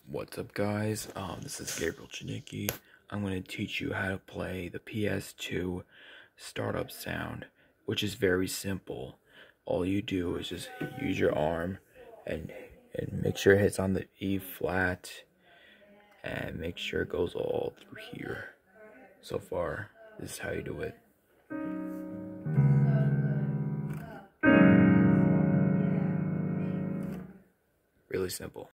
What's up, guys? This is Gabriel Janicki. I'm going to teach you how to play the PS2 startup sound, which is very simple. All you do is just use your arm and make sure it hits on the E flat and make sure it goes all through here. So far, this is how you do it. Really simple.